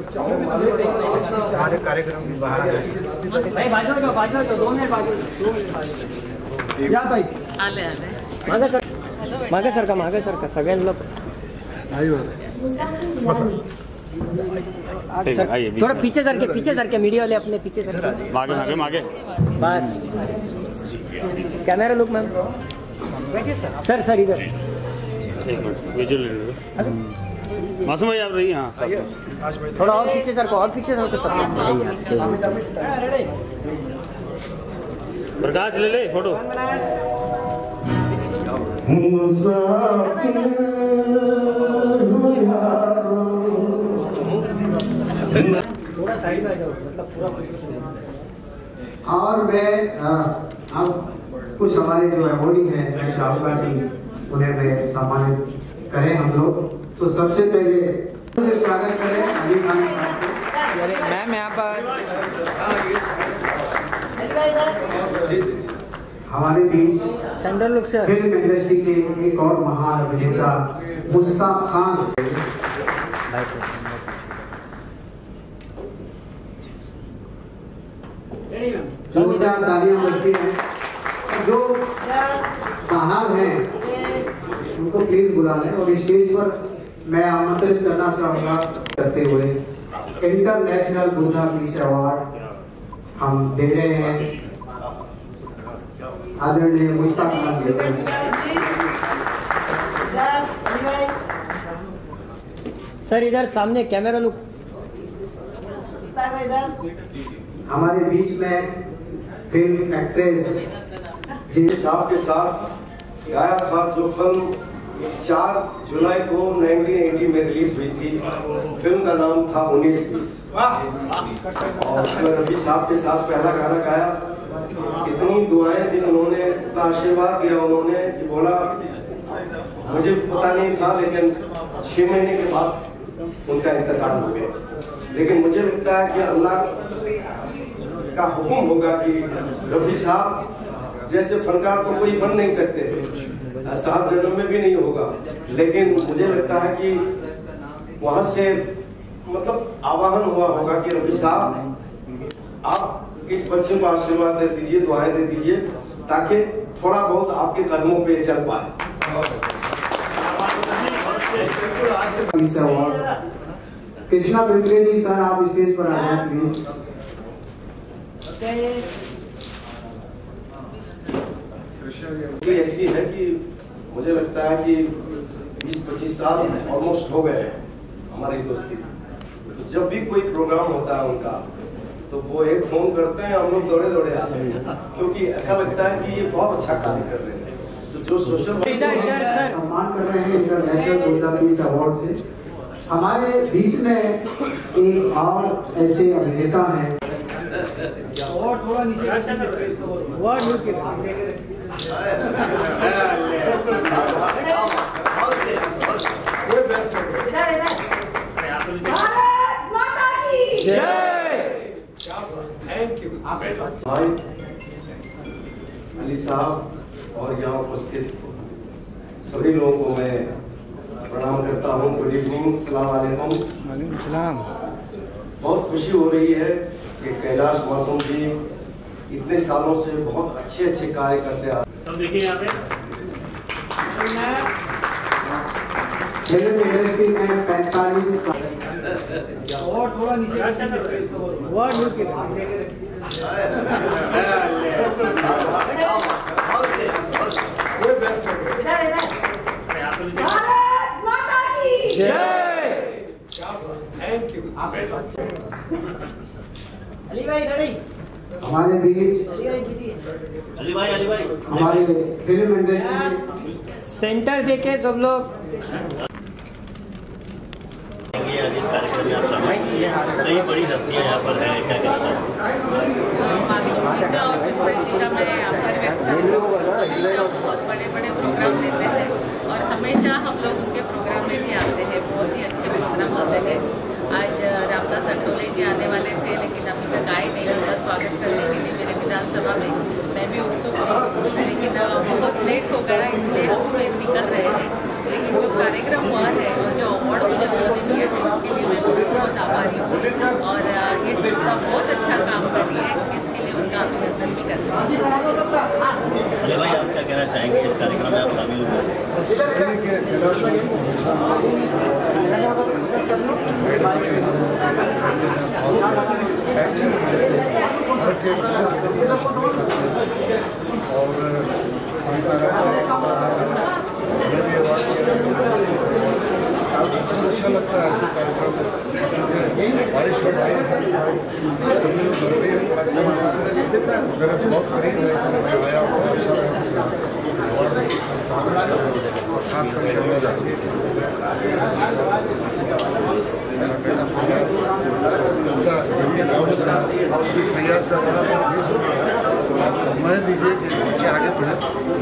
हमारे कार्यक्रम में बाहर भाई बाजू जाओ 2 मिनट बाजू या भाई आले मागे सर का सगळ्यांना थोड़ा पीछे सर के मीडिया वाले अपने पीछे सर मागे बस कैमरा लुक मैम सर इधर मासूम भाई आप रही हाँ थोड़ा और पीछे सर को सब प्रकाश ले फोटो थोड़ा साइड में आ जाओ मतलब पूरा। और मैं अब कुछ हमारे जो अवॉर्डी हैं मैं चाहूँगा कि उन्हें मैं सम्मानित करें हम लोग। तो सबसे पहले स्वागत करें अली खान साहब को। मैम यहाँ पर हमारे बीच central look sir film industry के एक और महान अभिनेता मुस्ताक खान जोरदार तालियां बजती हैं। जो बाहर हैं उनको प्लीज बुला लें और स्टेज पर मैं आमंत्रित करना चाहूँगा करते हुए इंटरनेशनल बुद्धा पीस अवार्ड हम दे रहे हैं आदरणीय मुस्ताक खान जी को। सर इधर सामने कैमरा लुक। हमारे बीच में फिल्म एक्ट्रेस जी साहब के साथ गाया था जो फिल्म 4 जुलाई को 1980 में रिलीज हुई थी। फिल्म का नाम था 1920 और उसमें रफी साहब के साथ पहला गाना गाया। इतनी दुआएं दी उन्होंने, इतना आशीर्वाद दिया उन्होंने कि बोला मुझे पता नहीं था, लेकिन 6 महीने के बाद उनका इंतकाल हो गया। लेकिन मुझे लगता है कि अल्लाह का हुक्म होगा कि रफी साहब जैसे फनकार तो कोई बन नहीं सकते, 7 जन्म में भी नहीं होगा। लेकिन मुझे लगता है कि वहां से मतलब आवाहन हुआ होगा कि रफी साहब आप इस बच्चे को आशीर्वाद दे दीजिए, दुआएं दे दीजिए ताकि थोड़ा बहुत आपके कदमों पे चल पाए। कृष्णा पिंपरे जी सर आप स्टेज पर आ जाए प्लीज। ऐसी है कि मुझे लगता है कि 20-25 साल ऑलमोस्ट हो गए हैं हमारी दोस्ती। तो जब भी कोई प्रोग्राम होता है उनका तो वो एक फोन करते हैं, हम लोग दौड़े आते हैं क्योंकि ऐसा लगता है कि ये बहुत अच्छा कार्य कर रहे हैं। तो जो सोशल सम्मान कर रहे हैं इंटरनेशनल बुद्धा पीस अवार्ड से। हमारे बीच में एक और ऐसे अभिनेता हैं और थोड़ा नीचे भाई अली साहब और यहाँ उपस्थित सभी लोगों को मैं प्रणाम करता हूँ। गुड इवनिंग, अस्सलाम वालेकुम। बहुत खुशी हो रही है कि कैलाश मासूम जी इतने सालों से बहुत अच्छे कार्य करते आ रहे हैं। सब देखिए यहाँ पे फिल्म इंडस्ट्री में 45 साल और थोड़ा नीचे अली भाई रेडी। हमारे बीच अली भाई हमारे फिल्म इंडस्ट्री सेंटर देखे सब लोग। इस कार्यक्रम में आप शामिल कई बड़ी हस्तियाँ यहाँ पर हैं, क्या कहना चाहते बहुत बड़े प्रोग्राम लेते हैं और हमेशा हम लोग उनके प्रोग्राम में भी आते हैं। बहुत ही अच्छे प्रोग्राम होते हैं। आज रामदास अठौले जी आने वाले थे लेकिन अभी तक आए नहीं। उनका स्वागत करने के लिए मेरे विधानसभा में मैं भी उत्सुक थी, लेकिन बहुत लेट हो गया इसलिए हम निकल रहे हैं। लेकिन जो कार्यक्रम हुआ है और जो अवार्ड मुझे उन्होंने दिया है उसके लिए मैं बहुत आभारी हूँ। अच्छा लगता है ऐसे कार्यक्रम। बारिश में मेरा बहुत करीब है, मैं आया और अच्छा लगा। खास करके मेरा बेटा फैयाज का मैं दीजिए कि बच्चे आगे पढ़े।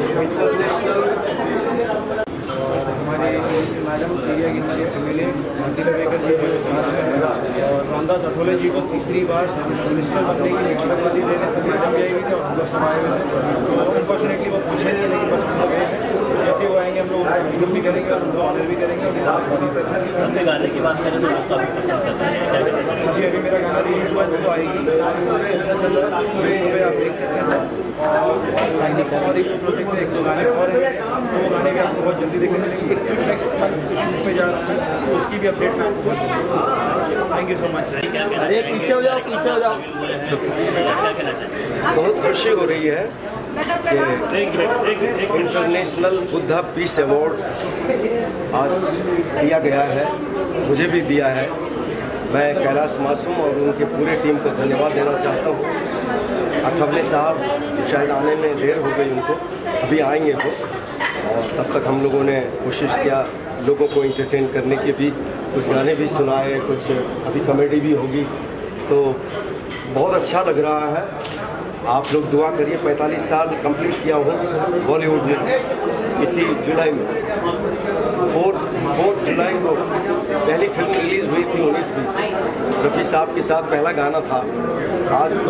हमारे मैडम प्रिया गिंदे MLA मंदिर जी और रामदास अठोले जी को तीसरी बार मिनिस्टर बनने की मुबारकबादी देने से मैडम भी आएगी तो हम लोग सब आए हुए थे। अनफॉर्चुनेटली वो पूछे नहीं, लेकिन बस हम लोग गए थे। जैसे वो आएंगे हम लोग उनका वेलकम भी करेंगे और उनको ऑनर भी करेंगे और अपने गाने की बात करें तो आप काफ़ी पसंद करते हैं, क्या कहना चाहिए? जी अभी मेरा गाना रिलीज हुआ है तो आएगी, अच्छा चल रहा है, पूरे आप देख सकते हैं सब। और एक प्रोजेक्ट है, एक दो गाने और हैं, तो वो गाने भी आपको बहुत जल्दी देखने मिलेंगे। एक नेक्स्ट पे जा रहा हूँ, उसकी भी अपडेट मैं आपको। Thank you so much. अरे पीछे हो जाओ, पीछे हो जाओ। क्या कहना चाहिए? बहुत खुशी हो रही है कि इंटरनेशनल बुद्धा पीस अवार्ड आज दिया गया है, मुझे भी दिया है। मैं कैलाश मासूम और उनके पूरे टीम को धन्यवाद देना चाहता हूँ। अठवले साहब शायद आने में देर हो गई उनको, अभी आएंगे वो, और तब तक हम लोगों ने कोशिश किया लोगों को एंटरटेन करने के भी, कुछ गाने भी सुनाए, कुछ अभी कॉमेडी भी होगी, तो बहुत अच्छा लग रहा है। आप लोग दुआ करिए। 45 साल कंप्लीट किया हूँ बॉलीवुड में। इसी जुलाई में 4 जुलाई को पहली फिल्म रिलीज़ हुई थी 1920। रफ़ी साहब के साथ पहला गाना था। आज उस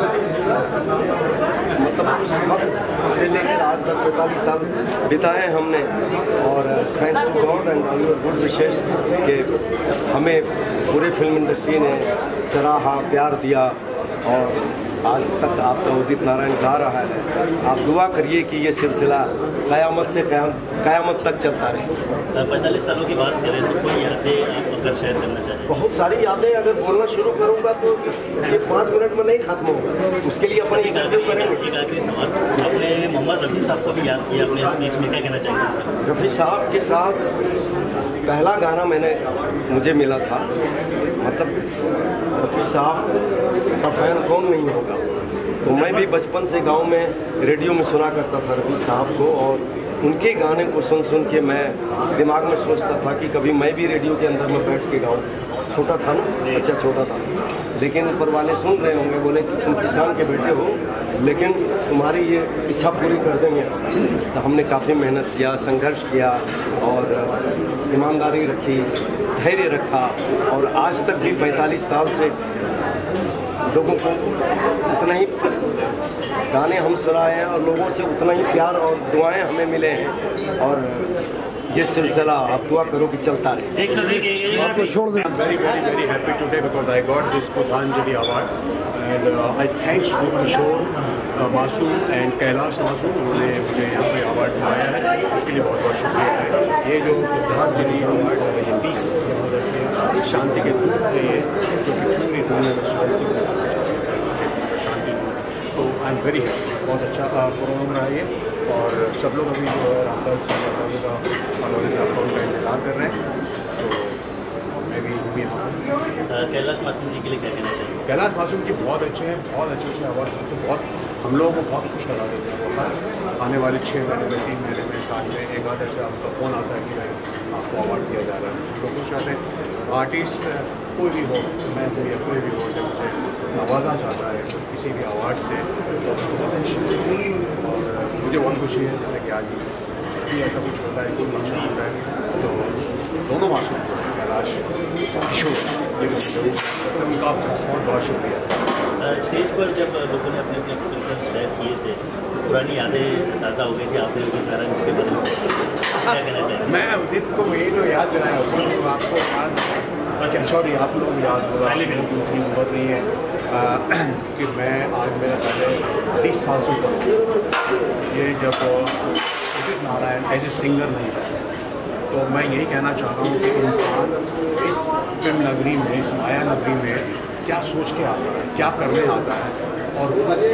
वक्त से लेकर आज तक 45 साल बिताए हमने, और thanks to God and your good wishes कि हमें पूरे फिल्म इंडस्ट्री ने सराहा, प्यार दिया, और आज तक आपका उदित नारायण गा रहा है। आप दुआ करिए कि ये सिलसिला क़यामत से क़यामत तक चलता रहे। 45 सालों की बात करें तो कोई यादें आप अगर शेयर करना चाहें? बहुत सारी यादें, अगर बोलना शुरू करूँगा तो ये 5 मिनट में नहीं खत्म होगा। उसके लिए अपन इंटरव्यू करेंगे। एक आखिरी सवाल, आपने मोहम्मद रफ़ी साहब को भी याद किया अपने स्पीच में, क्या कहना चाहिए? रफ़ी साहब के साथ पहला गाना मुझे मिला था। मतलब रफ़ी साहब का फ़ैन कौन नहीं होगा। तो मैं भी बचपन से गांव में रेडियो में सुना करता था रफ़ी साहब को, और उनके गाने को सुन के मैं दिमाग में सोचता था कि कभी मैं भी रेडियो के अंदर में बैठ के गाऊँ। छोटा था ना, अच्छा छोटा था, लेकिन ऊपर वाले सुन रहे होंगे, बोले कि तुम किसान के बेटे हो, लेकिन तुम्हारी ये इच्छा पूरी कर देंगे। तो हमने काफ़ी मेहनत किया, संघर्ष किया, और ईमानदारी रखी, धैर्य रखा, और आज तक भी 45 साल से लोगों को उतना ही गाने हम सुनाए हैं, और लोगों से उतना ही प्यार और दुआएं हमें मिले हैं, और ये सिलसिला आप दुआ करो कि चलता रहे। आपको छोड़ दें। very happy today because I got this Pradhanjali award, and I thanks to Kishore Masoom and Kailash Masoom, उन्होंने मुझे यहाँ पे अवार्ड दिलाया है, उसके लिए बहुत बहुत शुक्रिया है। ये जो बुद्धांजलि अवार्ड पीस शांति के दूत है, ये जो कि पूरी दुनिया में शांति, तो आई एम वेरी हैप्पी। बहुत अच्छा प्रोग्राम रहा ये, और सब लोग अभी जो है रामदास का अठोले साहब का उनका इंतजार कर रहे हैं, तो मैं भी यहाँ। कैलाश मासूम जी के लिए क्या कहना चाहिए? कैलाश मासूम जी बहुत अच्छे हैं, बहुत अच्छे अवार्ड, तो बहुत हम लोगों को बहुत खुश लगा देते हैं। आने वाले 6 महीने में, 3 महीने में, साल में एक आध ऐसे आपका फ़ोन आता है कि भाई आपको अवार्ड दिया जा रहा है, तो खुश रहते हैं। आर्टिस्ट कोई भी हो, मैं से या कोई भी हो, जब मुझे नवाजा चाहता है तो किसी भी अवार्ड से, तो बहुत खुशी है। और मुझे बहुत खुशी है जैसे कि आज भी ऐसा कुछ होता है, कोई फंक्शन होता है, तो दोनों मासूम कैलाश किशोर उनका बहुत बहुत शुक्रिया। स्टेज पर जब लोगों ने अपने एक्सपीरियंस शेयर किए थे, पुरानी यादें ताज़ा हो गई थी, आपने उसी कारण के बारे में क्या कहना चाहिए? मैं उदित को यही तो याद दिलाया, उसमें तो आपको याद, सॉरी आप लोग याद होगा, पहले मेरी उतनी उम्र नहीं है कि मैं आज मेरा पहले 30 साल से ऊपर ये जब Udit Narayan as a singer नहीं था, तो तो मैं यही कहना चाह रहा हूँ कि इंसान इस फिल्म नगरी में, इस माया नगरी में क्या सोच के आता है, क्या करने आता है और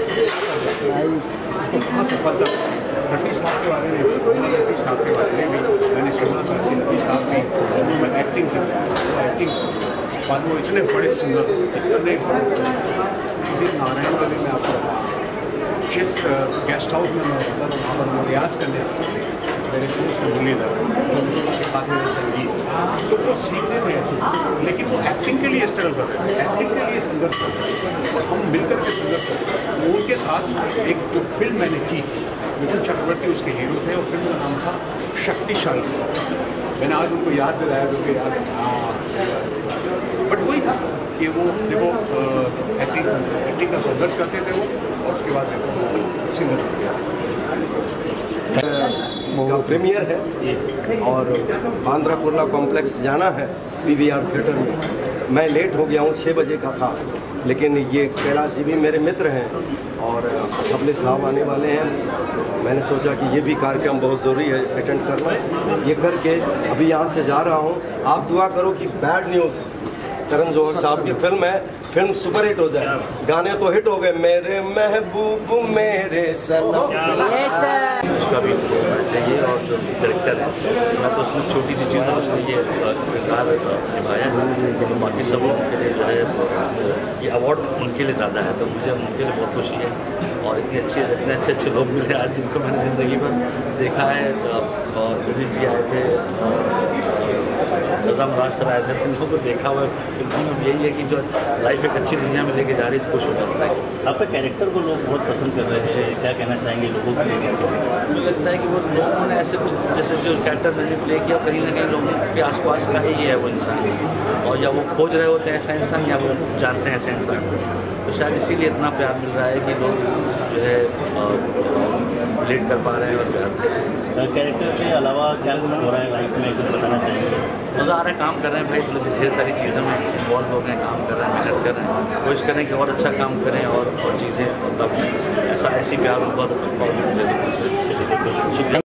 उसको कहाँ सफलता। रफ़ी साहब के बारे में रफ़ी साहब के बारे में भी मैंने सुना था कि रफ़ी साहब भी शुरू में एक्टिंग करते हैं, वो एक्टिंग बाद वो इतने बड़े सिंगर, इतने बड़े नारायण वाले में आपको जिस गेस्ट हाउस में मैं रहता था वहाँ पर मैं रियाज़ करने आता मेरे शुरू से मुरलीधर के साथ मेरे संगीत, तो वो सीखने में ऐसे, लेकिन वो एक्टिंग के लिए स्ट्रगल कर रहे थे, एक्टिंग के लिए संघर्ष कर रहे थे और हम मिलकर के संघर्ष कर रहे थे। उनके साथ एक जो फिल्म मैंने की मिथुन चक्रवर्ती उसके हीरो थे और फिल्म का नाम था शक्तिशाली। मैंने आज उनको याद दिलाया क्योंकि याद बट वही था कि वो देखो एक्टिंग का संघर्ष करते थे वो, और उसके बाद देखो सिंगर हो गया। का प्रीमियर है और बांद्रा कुर्ला कॉम्प्लेक्स जाना है PVR थिएटर में। मैं लेट हो गया हूँ, 6 बजे का था, लेकिन ये कैलाश जी भी मेरे मित्र हैं और अपने साहब आने वाले हैं। मैंने सोचा कि ये भी कार्यक्रम बहुत ज़रूरी है अटेंड करना, ये करके अभी यहाँ से जा रहा हूँ। आप दुआ करो कि बैड न्यूज़ करण जौहर साहब की फिल्म है, फिल्म सुपर हिट हो जाए। गाने तो हिट हो गए, मेरे महबूब मेरे सनम, उसका भी होना चाहिए। और जो डायरेक्टर है, मैं तो उसमें छोटी सी चीज़ है, उसने ये किरदार निभाया है, तो बाकी सब लोगों के लिए जो है ये अवार्ड उनके लिए ज़्यादा है, तो मुझे उनके लिए बहुत खुशी है। और इतने अच्छे लोग मिले आज जिनको मैंने ज़िंदगी भर देखा है। और विनीत जी आए थे, रज़ा मुराद सर आए थे, तो उनको को देखा हुआ फिल्म में यही है कि जो लाइफ एक अच्छी दुनिया में लेके जा रही है, खुश हो जाता है। आपके कैरेक्टर को लोग बहुत पसंद कर रहे हैं, क्या कहना चाहेंगे लोगों के लिए? मुझे लगता है कि वो लोगों ने ऐसे कुछ जैसे जो कैरेक्टर मैंने प्ले किया, कहीं ना कहीं लोगों के आसपास का ही ये है वो इंसान, और या वो खोज रहे होते हैं ऐसा इंसान, या वो जानते हैं ऐसे इंसान। तो शायद इसीलिए इतना प्यार मिल रहा है कि लोग जो है रिलेट कर पा रहे हैं और प्यार। कैरेक्टर के अलावा क्या कुछ हो रहा है लाइफ में, कुछ बताना चाहेंगे? मज़ा आ रहा है, काम कर रहे हैं भाई, थोड़ी सी ढेर सारी चीज़ों में इन्वॉल्व हो गए, काम कर रहे हैं, मेहनत कर रहे हैं, कोशिश करें कि और अच्छा काम करें और चीज़ें मतलब ऐसी प्यार होगा तो शुक्रिया।